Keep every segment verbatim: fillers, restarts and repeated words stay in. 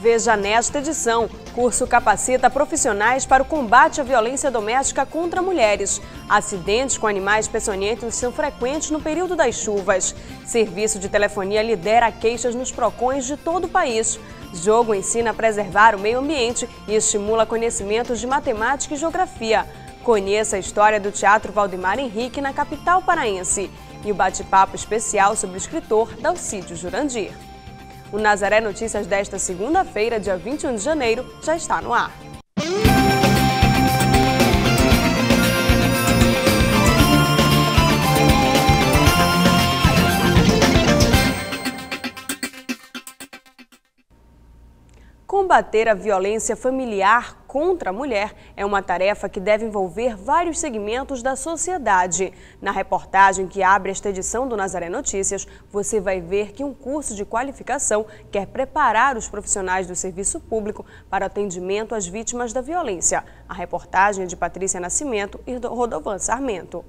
Veja nesta edição, curso capacita profissionais para o combate à violência doméstica contra mulheres. Acidentes com animais peçonhentos são frequentes no período das chuvas. Serviço de telefonia lidera queixas nos PROCONs de todo o país. Jogo ensina a preservar o meio ambiente e estimula conhecimentos de matemática e geografia. Conheça a história do Teatro Valdemar Henrique na capital paraense. E o bate-papo especial sobre o escritor Dalcídio Jurandir. O Nazaré Notícias desta segunda-feira, dia vinte e um de janeiro, já está no ar. Combater a violência familiar contra a mulher é uma tarefa que deve envolver vários segmentos da sociedade. Na reportagem que abre esta edição do Nazaré Notícias, você vai ver que um curso de qualificação quer preparar os profissionais do serviço público para atendimento às vítimas da violência. A reportagem é de Patrícia Nascimento e Rodovan Sarmento.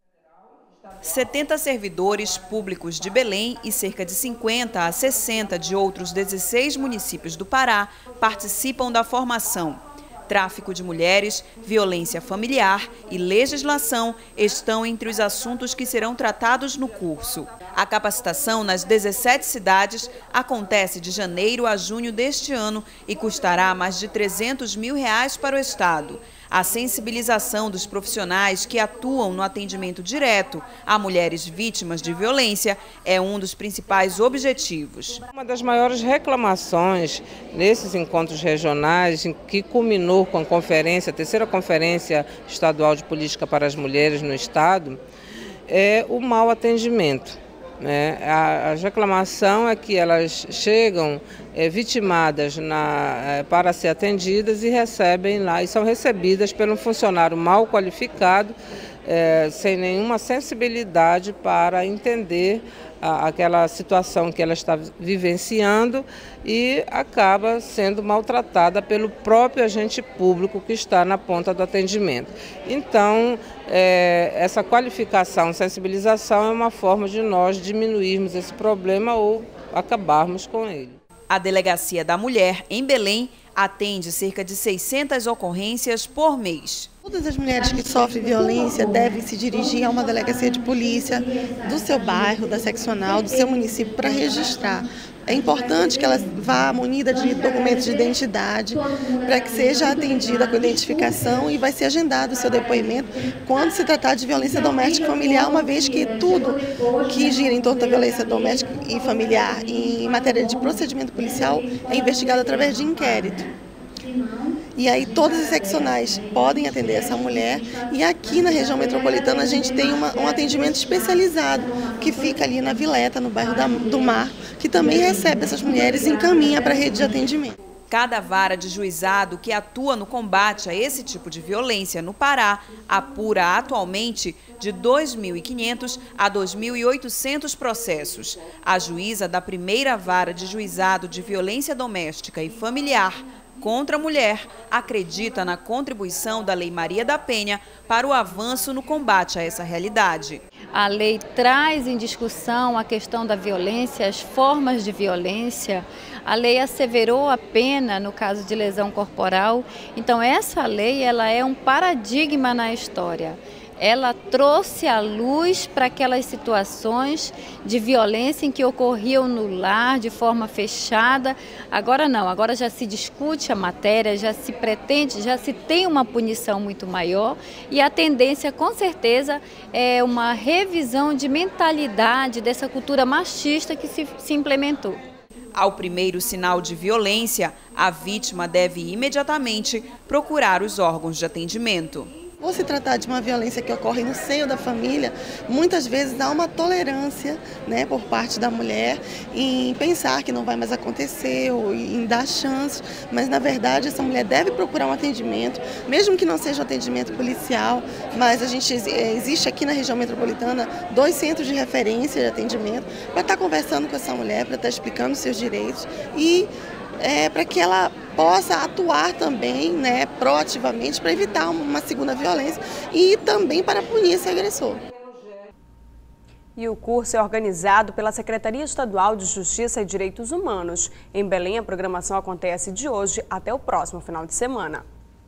setenta servidores públicos de Belém e cerca de cinquenta a sessenta de outros dezesseis municípios do Pará participam da formação. Tráfico de mulheres, violência familiar e legislação estão entre os assuntos que serão tratados no curso. A capacitação nas dezessete cidades acontece de janeiro a junho deste ano e custará mais de trezentos mil reais para o Estado. A sensibilização dos profissionais que atuam no atendimento direto a mulheres vítimas de violência é um dos principais objetivos. Uma das maiores reclamações nesses encontros regionais, que culminou com a conferência, a terceira conferência estadual de política para as mulheres no Estado, é o mau atendimento. Né? A, a reclamação é que elas chegam é, vitimadas na, é, para ser atendidas e recebem lá, e são recebidas por um funcionário mal qualificado, é, sem nenhuma sensibilidade para entender a, aquela situação que ela está vivenciando, e acaba sendo maltratada pelo próprio agente público que está na ponta do atendimento. Então, é, essa qualificação, sensibilização é uma forma de nós diminuirmos esse problema ou acabarmos com ele. A Delegacia da Mulher, em Belém, atende cerca de seiscentas ocorrências por mês. Todas as mulheres que sofrem violência devem se dirigir a uma delegacia de polícia do seu bairro, da seccional, do seu município, para registrar. É importante que ela vá munida de documentos de identidade para que seja atendida com identificação e vai ser agendado o seu depoimento quando se tratar de violência doméstica e familiar, uma vez que tudo que gira em torno da violência doméstica e familiar em matéria de procedimento policial é investigado através de inquérito. E aí todas as seccionais podem atender essa mulher, e aqui na região metropolitana a gente tem uma, um atendimento especializado que fica ali na Vileta, no bairro da, do Mar, que também recebe essas mulheres e encaminha para a rede de atendimento. Cada vara de juizado que atua no combate a esse tipo de violência no Pará apura atualmente de dois mil e quinhentos a dois mil e oitocentos processos. A juíza da primeira vara de juizado de violência doméstica e familiar contra a mulher acredita na contribuição da Lei Maria da Penha para o avanço no combate a essa realidade. A lei traz em discussão a questão da violência, as formas de violência. A lei asseverou a pena no caso de lesão corporal. Então essa lei ela é um paradigma na história. Ela trouxe a luz para aquelas situações de violência em que ocorriam no lar, de forma fechada. Agora não, agora já se discute a matéria, já se pretende, já se tem uma punição muito maior, e a tendência, com certeza, é uma revisão de mentalidade dessa cultura machista que se, se implementou. Ao primeiro sinal de violência, a vítima deve imediatamente procurar os órgãos de atendimento. Por se tratar de uma violência que ocorre no seio da família, muitas vezes há uma tolerância, né, por parte da mulher em pensar que não vai mais acontecer ou em dar chance, mas na verdade essa mulher deve procurar um atendimento, mesmo que não seja um atendimento policial, mas a gente existe aqui na região metropolitana dois centros de referência de atendimento para estar conversando com essa mulher, para estar explicando os seus direitos e É, para que ela possa atuar também, né, proativamente para evitar uma segunda violência e também para punir esse agressor. E o curso é organizado pela Secretaria Estadual de Justiça e Direitos Humanos. Em Belém, a programação acontece de hoje até o próximo final de semana.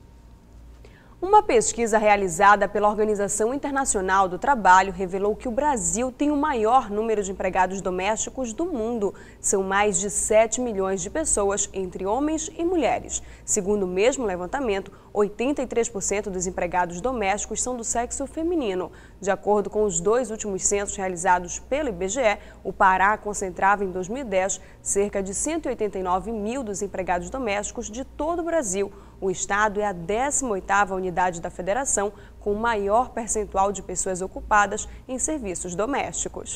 Uma pesquisa realizada pela Organização Internacional do Trabalho revelou que o Brasil tem o maior número de empregados domésticos do mundo. São mais de sete milhões de pessoas, entre homens e mulheres. Segundo o mesmo levantamento, oitenta e três por cento dos empregados domésticos são do sexo feminino. De acordo com os dois últimos censos realizados pelo I B G E, o Pará concentrava em dois mil e dez cerca de cento e oitenta e nove mil dos empregados domésticos de todo o Brasil. O estado é a décima oitava unidade da federação com o maior percentual de pessoas ocupadas em serviços domésticos.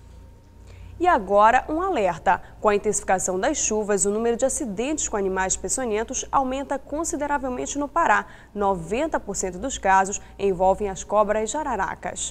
E agora um alerta. Com a intensificação das chuvas, o número de acidentes com animais peçonhentos aumenta consideravelmente no Pará. noventa por cento dos casos envolvem as cobras jararacas.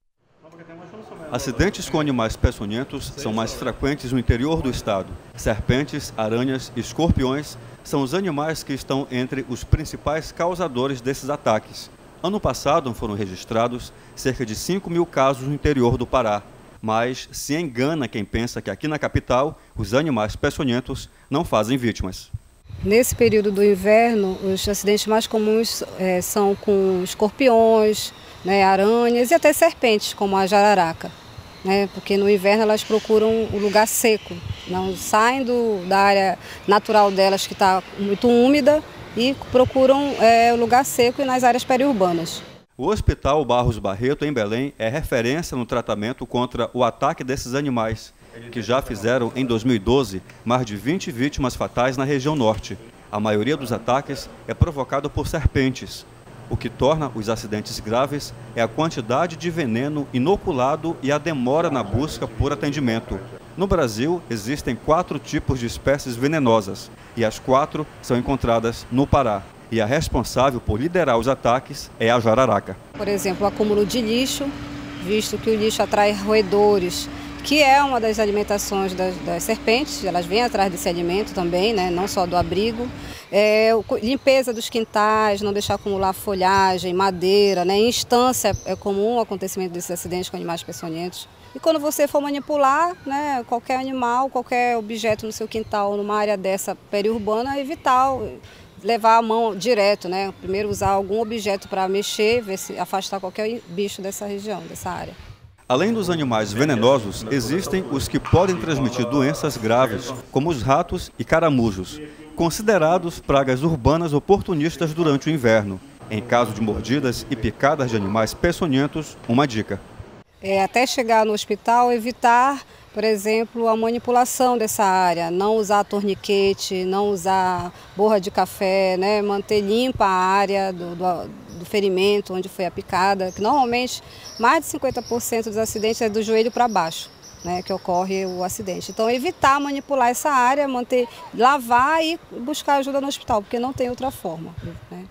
Acidentes com animais peçonhentos são mais frequentes no interior do estado. Serpentes, aranhas e escorpiões são os animais que estão entre os principais causadores desses ataques. Ano passado foram registrados cerca de cinco mil casos no interior do Pará. Mas se engana quem pensa que aqui na capital os animais peçonhentos não fazem vítimas. Nesse período do inverno, os acidentes mais comuns é, são com escorpiões, né, aranhas e até serpentes, como a jararaca. Né, porque no inverno elas procuram o lugar seco, não saem do, da área natural delas que está muito úmida e procuram é, o lugar seco e nas áreas periurbanas. O Hospital Barros Barreto, em Belém, é referência no tratamento contra o ataque desses animais, que já fizeram, em dois mil e doze, mais de vinte vítimas fatais na região norte. A maioria dos ataques é provocado por serpentes. O que torna os acidentes graves é a quantidade de veneno inoculado e a demora na busca por atendimento. No Brasil, existem quatro tipos de espécies venenosas, e as quatro são encontradas no Pará. E a responsável por liderar os ataques é a jararaca. Por exemplo, o acúmulo de lixo, visto que o lixo atrai roedores, que é uma das alimentações das, das serpentes, elas vêm atrás desse alimento também, né, não só do abrigo. É, limpeza dos quintais, não deixar acumular folhagem, madeira, né, em instância é comum o acontecimento desses acidentes com animais peçonhentos. E quando você for manipular, né, qualquer animal, qualquer objeto no seu quintal, numa área dessa periurbana, evitar levar a mão direto, né? Primeiro usar algum objeto para mexer, ver se afastar qualquer bicho dessa região, dessa área. Além dos animais venenosos, existem os que podem transmitir doenças graves, como os ratos e caramujos, considerados pragas urbanas oportunistas durante o inverno. Em caso de mordidas e picadas de animais peçonhentos, uma dica. É, até chegar no hospital, evitar, por exemplo, a manipulação dessa área, não usar torniquete, não usar borra de café, né? Manter limpa a área do, do, do ferimento, onde foi a picada, que normalmente mais de cinquenta por cento dos acidentes é do joelho para baixo, né, que ocorre o acidente. Então evitar manipular essa área, manter, lavar e buscar ajuda no hospital, porque não tem outra forma, né?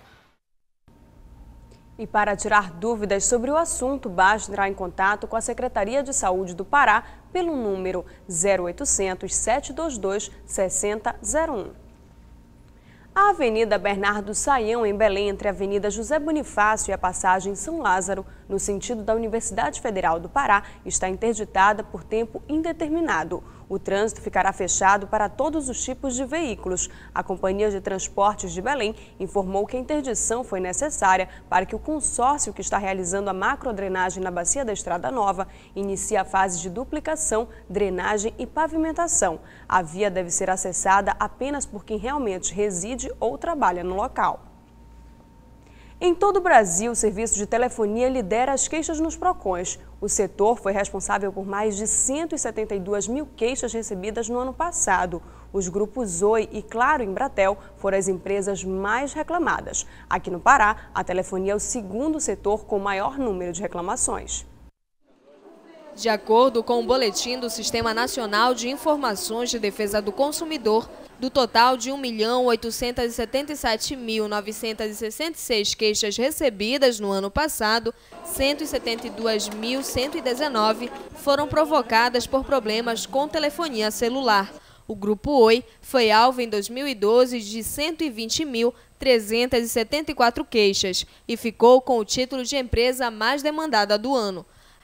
E para tirar dúvidas sobre o assunto, basta entrar em contato com a Secretaria de Saúde do Pará pelo número zero oitocentos, sete dois dois, seis zero zero um. A Avenida Bernardo Saião, em Belém, entre a Avenida José Bonifácio e a passagem São Lázaro, no sentido da Universidade Federal do Pará, está interditada por tempo indeterminado. O trânsito ficará fechado para todos os tipos de veículos. A Companhia de Transportes de Belém informou que a interdição foi necessária para que o consórcio que está realizando a macrodrenagem na Bacia da Estrada Nova inicie a fase de duplicação, drenagem e pavimentação. A via deve ser acessada apenas por quem realmente reside ou trabalha no local. Em todo o Brasil, o serviço de telefonia lidera as queixas nos PROCONs. O setor foi responsável por mais de cento e setenta e duas mil queixas recebidas no ano passado. Os grupos Oi e Claro Embratel foram as empresas mais reclamadas. Aqui no Pará, a telefonia é o segundo setor com maior número de reclamações. De acordo com o boletim do Sistema Nacional de Informações de Defesa do Consumidor, do total de um milhão oitocentos e setenta e sete mil novecentos e sessenta e seis queixas recebidas no ano passado, cento e setenta e dois mil cento e dezenove foram provocadas por problemas com telefonia celular. O Grupo Oi foi alvo em dois mil e doze de cento e vinte mil trezentos e setenta e quatro queixas e ficou com o título de empresa mais demandada do ano.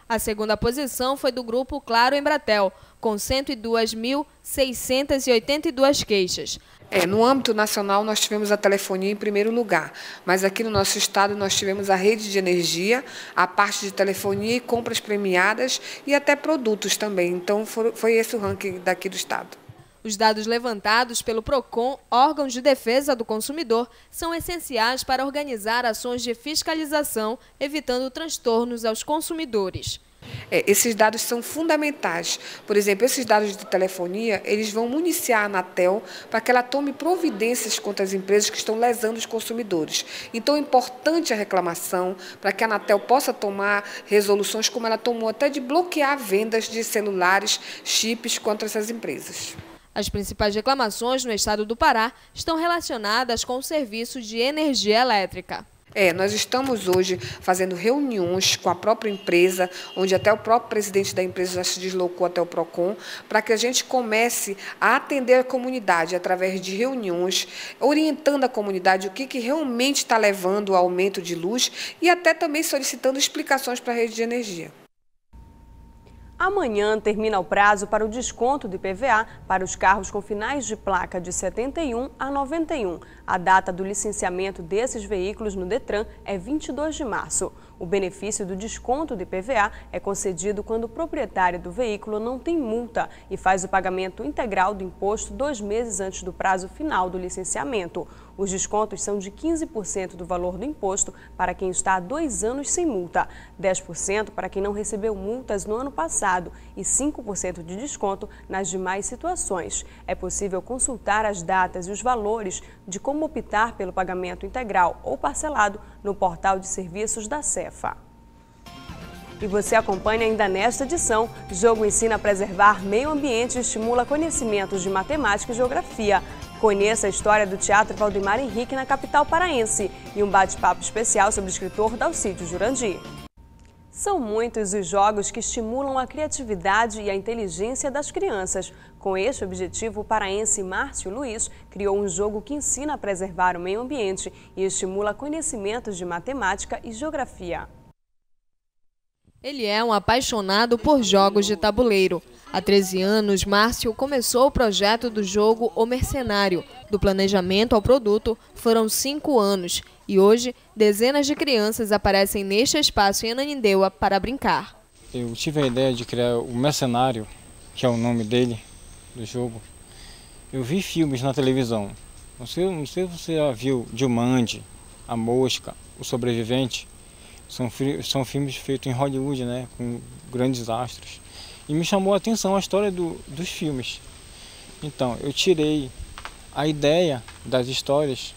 A segunda posição foi do Grupo Claro Embratel, com cento e duas mil seiscentas e oitenta e duas queixas. É, no âmbito nacional, nós tivemos a telefonia em primeiro lugar, mas aqui no nosso estado nós tivemos a rede de energia, a parte de telefonia e compras premiadas e até produtos também. Então, foi esse o ranking daqui do estado. Os dados levantados pelo PROCON, órgãos de defesa do consumidor, são essenciais para organizar ações de fiscalização, evitando transtornos aos consumidores. É, esses dados são fundamentais. Por exemplo, esses dados de telefonia, eles vão municiar a Anatel para que ela tome providências contra as empresas que estão lesando os consumidores. Então, é importante a reclamação para que a Anatel possa tomar resoluções, como ela tomou até de bloquear vendas de celulares, chips contra essas empresas. As principais reclamações no estado do Pará estão relacionadas com o serviço de energia elétrica. É, nós estamos hoje fazendo reuniões com a própria empresa, onde até o próprio presidente da empresa já se deslocou até o PROCON, para que a gente comece a atender a comunidade através de reuniões, orientando a comunidade o que, que realmente está levando ao aumento de luz e até também solicitando explicações para a rede de energia. Amanhã termina o prazo para o desconto do I P V A para os carros com finais de placa de setenta e um a noventa e um. A data do licenciamento desses veículos no Detran é vinte e dois de março. O benefício do desconto do I P V A é concedido quando o proprietário do veículo não tem multa e faz o pagamento integral do imposto dois meses antes do prazo final do licenciamento. Os descontos são de quinze por cento do valor do imposto para quem está há dois anos sem multa, dez por cento para quem não recebeu multas no ano passado e cinco por cento de desconto nas demais situações. É possível consultar as datas e os valores de como optar pelo pagamento integral ou parcelado no portal de serviços da Cefa. E você acompanha ainda nesta edição. O jogo ensina a preservar meio ambiente e estimula conhecimentos de matemática e geografia. Conheça a história do Teatro Valdemar Henrique na capital paraense e um bate-papo especial sobre o escritor Dalcídio Jurandir. São muitos os jogos que estimulam a criatividade e a inteligência das crianças. Com este objetivo, o paraense Márcio Luiz criou um jogo que ensina a preservar o meio ambiente e estimula conhecimentos de matemática e geografia. Ele é um apaixonado por jogos de tabuleiro. Há treze anos, Márcio começou o projeto do jogo O Mercenário. Do planejamento ao produto, foram cinco anos. E hoje, dezenas de crianças aparecem neste espaço em Ananindeua para brincar. Eu tive a ideia de criar o Mercenário, que é o nome dele, do jogo. Eu vi filmes na televisão. Não sei, não sei se você já viu Jumanji, A Mosca, O Sobrevivente. São, são filmes feitos em Hollywood, né, com grandes astros. E me chamou a atenção a história do, dos filmes. Então, eu tirei a ideia das histórias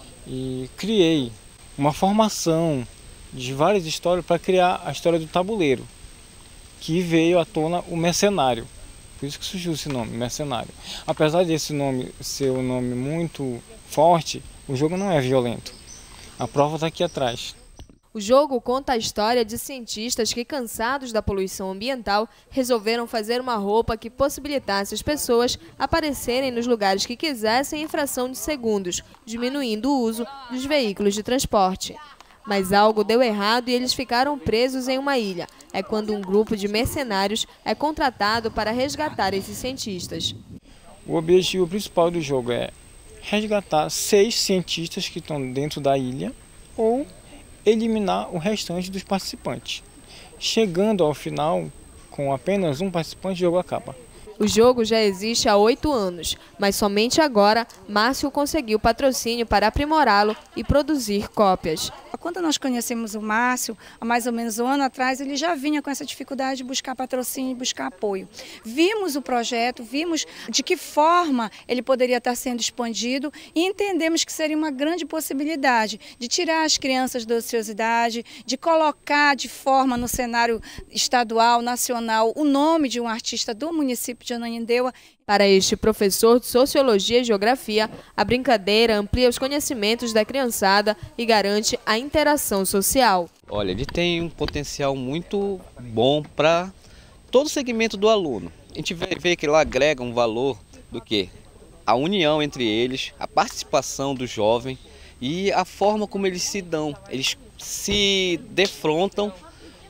e criei uma formação de várias histórias para criar a história do tabuleiro, que veio à tona o Mercenário. Por isso que surgiu esse nome, Mercenário. Apesar desse nome ser um nome muito forte, o jogo não é violento. A prova está aqui atrás. O jogo conta a história de cientistas que, cansados da poluição ambiental, resolveram fazer uma roupa que possibilitasse as pessoas aparecerem nos lugares que quisessem em fração de segundos, diminuindo o uso dos veículos de transporte. Mas algo deu errado e eles ficaram presos em uma ilha. É quando um grupo de mercenários é contratado para resgatar esses cientistas. O objetivo principal do jogo é resgatar seis cientistas que estão dentro da ilha ou eliminar o restante dos participantes. Chegando ao final, com apenas um participante, o jogo acaba. O jogo já existe há oito anos, mas somente agora Márcio conseguiu patrocínio para aprimorá-lo e produzir cópias. Quando nós conhecemos o Márcio, há mais ou menos um ano atrás, ele já vinha com essa dificuldade de buscar patrocínio e buscar apoio. Vimos o projeto, vimos de que forma ele poderia estar sendo expandido e entendemos que seria uma grande possibilidade de tirar as crianças da ociosidade, de colocar de forma no cenário estadual, nacional, o nome de um artista do município de Ananindeua. Para este professor de Sociologia e Geografia, a brincadeira amplia os conhecimentos da criançada e garante a interação social. Olha, ele tem um potencial muito bom para todo o segmento do aluno. A gente vê, vê que ele agrega um valor do quê? A união entre eles, a participação do jovem e a forma como eles se dão. Eles se defrontam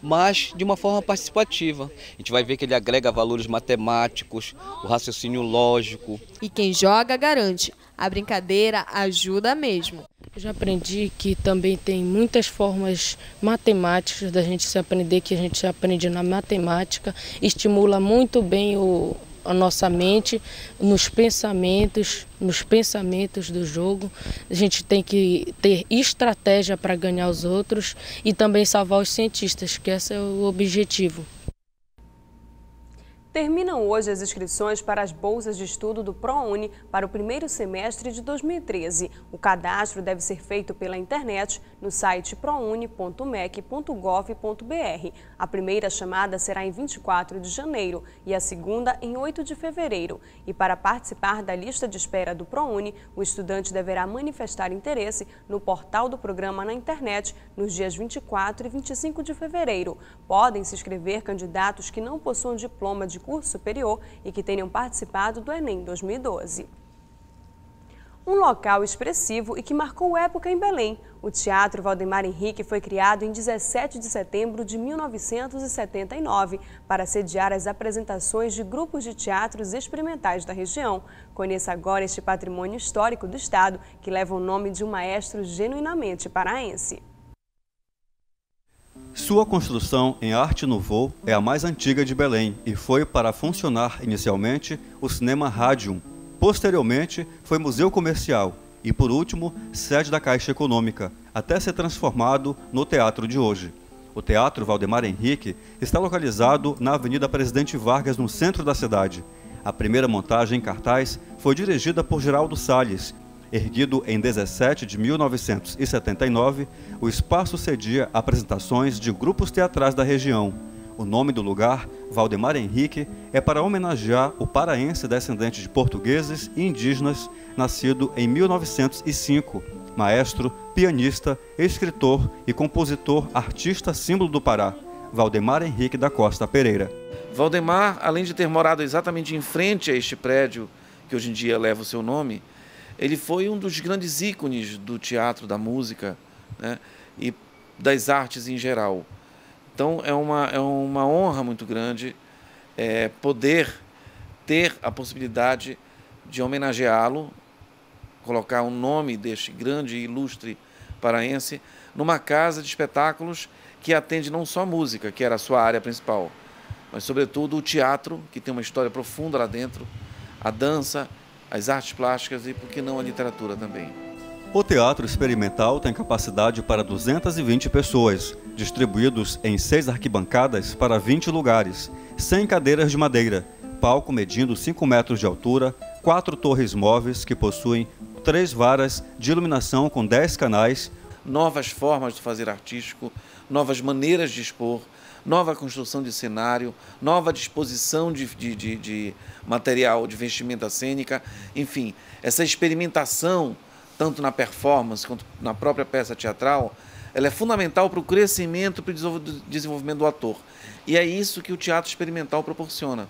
mas de uma forma participativa. A gente vai ver que ele agrega valores matemáticos, o raciocínio lógico. E quem joga garante, a brincadeira ajuda mesmo. Eu já aprendi que também tem muitas formas matemáticas da gente se aprender, que a gente se aprende na matemática, estimula muito bem o, a nossa mente nos pensamentos, nos pensamentos do jogo. A gente tem que ter estratégia para ganhar os outros e também salvar os cientistas, que esse é o objetivo. Terminam hoje as inscrições para as bolsas de estudo do ProUni para o primeiro semestre de dois mil e treze. O cadastro deve ser feito pela internet no site prouni ponto mec ponto gov ponto br. A primeira chamada será em vinte e quatro de janeiro e a segunda em oito de fevereiro. E para participar da lista de espera do ProUni, o estudante deverá manifestar interesse no portal do programa na internet nos dias vinte e quatro e vinte e cinco de fevereiro. Podem se inscrever candidatos que não possuam diploma de curso superior e que tenham participado do Enem dois mil e doze. Um local expressivo e que marcou época em Belém. O Teatro Valdemar Henrique foi criado em dezessete de setembro de mil novecentos e setenta e nove para sediar as apresentações de grupos de teatros experimentais da região. Conheça agora este patrimônio histórico do estado que leva o nome de um maestro genuinamente paraense. Sua construção em Arte Nouveau é a mais antiga de Belém e foi para funcionar inicialmente o Cinema Radium. Posteriormente, foi museu comercial e, por último, sede da Caixa Econômica, até ser transformado no teatro de hoje. O Teatro Valdemar Henrique está localizado na Avenida Presidente Vargas, no centro da cidade. A primeira montagem em cartaz foi dirigida por Geraldo Salles. Erguido em dezessete de mil novecentos e setenta e nove, o espaço cedia apresentações de grupos teatrais da região. O nome do lugar, Valdemar Henrique, é para homenagear o paraense descendente de portugueses e indígenas, nascido em mil novecentos e cinco, maestro, pianista, escritor e compositor, artista símbolo do Pará, Valdemar Henrique da Costa Pereira. Valdemar, além de ter morado exatamente em frente a este prédio, que hoje em dia leva o seu nome, ele foi um dos grandes ícones do teatro, da música, né, e das artes em geral. Então é uma, é uma honra muito grande é, poder ter a possibilidade de homenageá-lo, colocar o nome deste grande e ilustre paraense numa casa de espetáculos que atende não só a música, que era a sua área principal, mas sobretudo o teatro, que tem uma história profunda lá dentro, a dança, as artes plásticas e, por que não, a literatura também. O Teatro Experimental tem capacidade para duzentas e vinte pessoas, distribuídos em seis arquibancadas para vinte lugares, cem cadeiras de madeira, palco medindo cinco metros de altura, quatro torres móveis que possuem três varas de iluminação com dez canais. Novas formas de fazer artístico, novas maneiras de expor, nova construção de cenário, nova disposição de, de, de, de material, de vestimenta cênica, enfim, essa experimentação, tanto na performance quanto na própria peça teatral, ela é fundamental para o crescimento e para o desenvolvimento do ator. E é isso que o teatro experimental proporciona.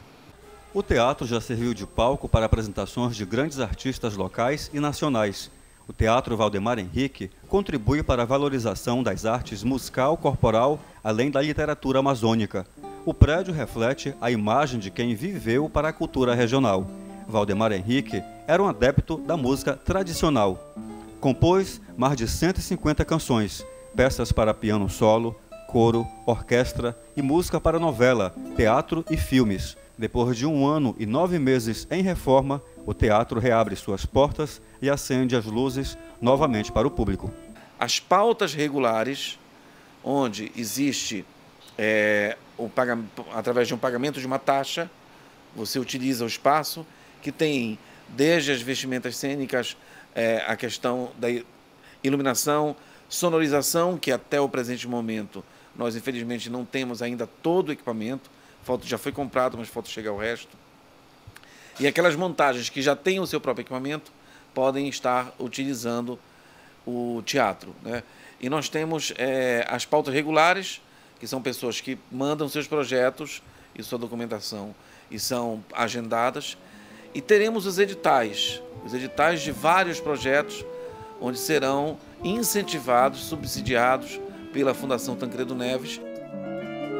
O teatro já serviu de palco para apresentações de grandes artistas locais e nacionais. O Teatro Valdemar Henrique contribui para a valorização das artes musical, corporal, além da literatura amazônica. O prédio reflete a imagem de quem viveu para a cultura regional. Valdemar Henrique era um adepto da música tradicional. Compôs mais de cento e cinquenta canções, peças para piano solo, coro, orquestra e música para novela, teatro e filmes. Depois de um ano e nove meses em reforma, o teatro reabre suas portas e acende as luzes novamente para o público. As pautas regulares, onde existe, é, o pagamento, através de um pagamento de uma taxa, você utiliza o espaço, que tem desde as vestimentas cênicas, é, a questão da iluminação, sonorização, que até o presente momento nós infelizmente não temos ainda todo o equipamento, falta já foi comprado, mas falta chegar o resto. E aquelas montagens que já têm o seu próprio equipamento podem estar utilizando o teatro, né? E nós temos é, as pautas regulares, que são pessoas que mandam seus projetos e sua documentação e são agendadas. E teremos os editais, os editais de vários projetos, onde serão incentivados, subsidiados pela Fundação Tancredo Neves.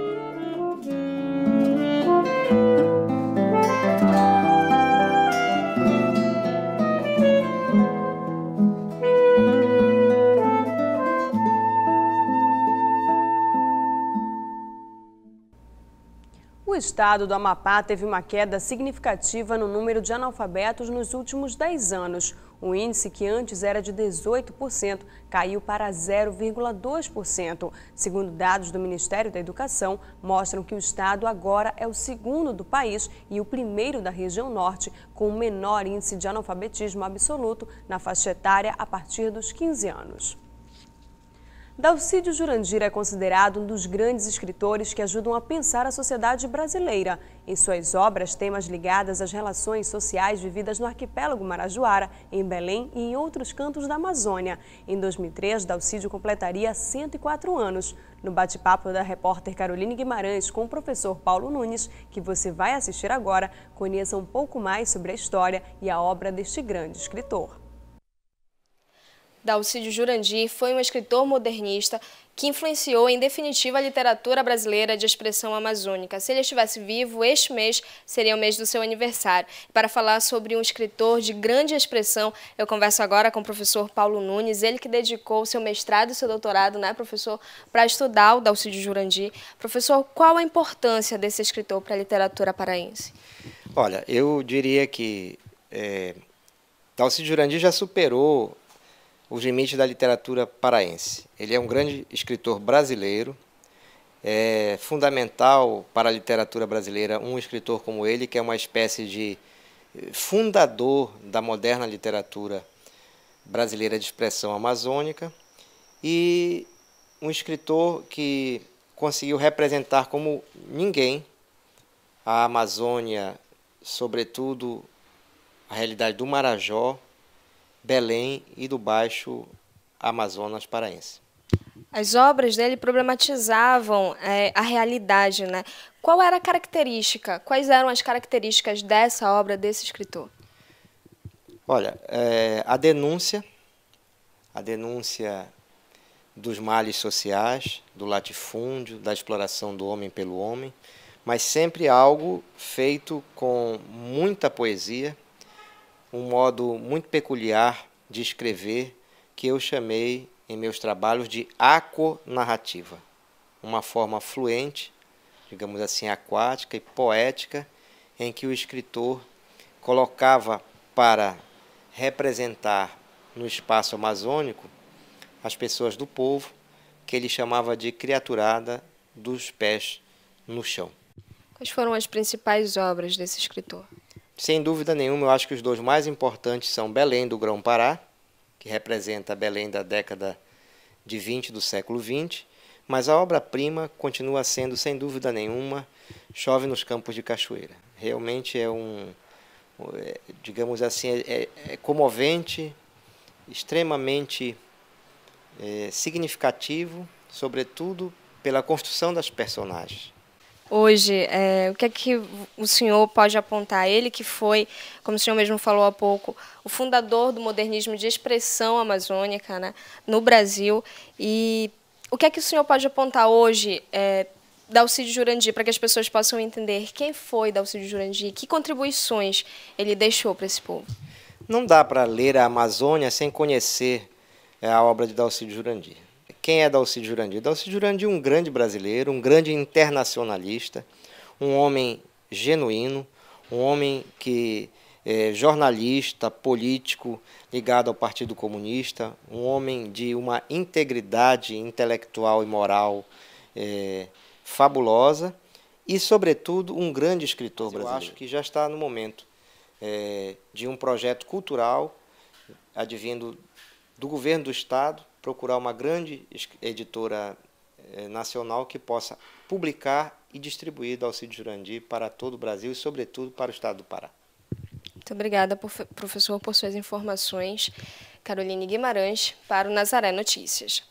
estado do Amapá teve uma queda significativa no número de analfabetos nos últimos dez anos. O índice, que antes era de dezoito por cento, caiu para zero vírgula dois por cento. Segundo dados do Ministério da Educação, mostram que o estado agora é o segundo do país e o primeiro da região norte com o menor índice de analfabetismo absoluto na faixa etária a partir dos quinze anos. Dalcídio Jurandir é considerado um dos grandes escritores que ajudam a pensar a sociedade brasileira. Em suas obras, temas ligados às relações sociais vividas no arquipélago Marajoara, em Belém e em outros cantos da Amazônia. Em dois mil e três, Dalcídio completaria cento e quatro anos. No bate-papo da repórter Caroline Guimarães com o professor Paulo Nunes, que você vai assistir agora, conheça um pouco mais sobre a história e a obra deste grande escritor. Dalcídio Jurandir foi um escritor modernista que influenciou em definitiva a literatura brasileira de expressão amazônica. Se ele estivesse vivo, este mês seria o mês do seu aniversário. Para falar sobre um escritor de grande expressão, eu converso agora com o professor Paulo Nunes, ele que dedicou seu mestrado e seu doutorado, né, professor, para estudar o Dalcídio Jurandir. Professor, qual a importância desse escritor para a literatura paraense? Olha, eu diria que é, Dalcídio Jurandir já superou os limites da literatura paraense. Ele é um grande escritor brasileiro, é fundamental para a literatura brasileira um escritor como ele, que é uma espécie de fundador da moderna literatura brasileira de expressão amazônica, e um escritor que conseguiu representar como ninguém a Amazônia, sobretudo a realidade do Marajó, Belém e do Baixo Amazonas paraense. As obras dele problematizavam é, a realidade, né? Qual era a característica, quais eram as características dessa obra, desse escritor? Olha, é, a denúncia, a denúncia dos males sociais, do latifúndio, da exploração do homem pelo homem, mas sempre algo feito com muita poesia, um modo muito peculiar de escrever que eu chamei em meus trabalhos de aquonarrativa, uma forma fluente, digamos assim, aquática e poética, em que o escritor colocava para representar no espaço amazônico as pessoas do povo, que ele chamava de criaturada dos pés no chão. Quais foram as principais obras desse escritor? Sem dúvida nenhuma, eu acho que os dois mais importantes são Belém do Grão-Pará, que representa Belém da década de vinte do século vinte, mas a obra-prima continua sendo, sem dúvida nenhuma, Chove nos Campos de Cachoeira. Realmente é um, digamos assim, é, é comovente, extremamente é, significativo, sobretudo pela construção das personagens. Hoje, é, o que é que o senhor pode apontar? Ele que foi, como o senhor mesmo falou há pouco, o fundador do modernismo de expressão amazônica, né, no Brasil. E o que é que o senhor pode apontar hoje, é, Dalcídio Jurandir, para que as pessoas possam entender quem foi Dalcídio Jurandir, que contribuições ele deixou para esse povo? Não dá para ler a Amazônia sem conhecer a obra de Dalcídio Jurandir. Quem é Dalcídio Jurandir? Dalcídio Jurandir é um grande brasileiro, um grande internacionalista, um homem genuíno, um homem que é jornalista, político, ligado ao Partido Comunista, um homem de uma integridade intelectual e moral é, fabulosa e, sobretudo, um grande escritor brasileiro. Eu acho que já está no momento é, de um projeto cultural advindo do governo do Estado, procurar uma grande editora eh, nacional que possa publicar e distribuir Dalcídio Jurandir para todo o Brasil e, sobretudo, para o estado do Pará. Muito obrigada, professor, por suas informações. Caroline Guimarães, para o Nazaré Notícias.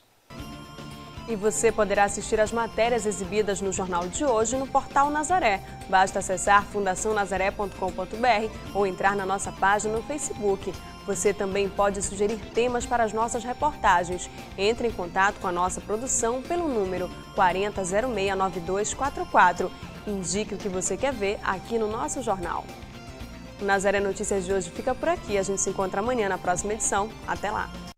E você poderá assistir às matérias exibidas no jornal de hoje no portal Nazaré. Basta acessar fundação nazaré ponto com ponto br ou entrar na nossa página no Facebook. Você também pode sugerir temas para as nossas reportagens. Entre em contato com a nossa produção pelo número quatro zero zero seis nove dois quatro quatro. Indique o que você quer ver aqui no nosso jornal. O Nazaré Notícias de hoje fica por aqui. A gente se encontra amanhã na próxima edição. Até lá!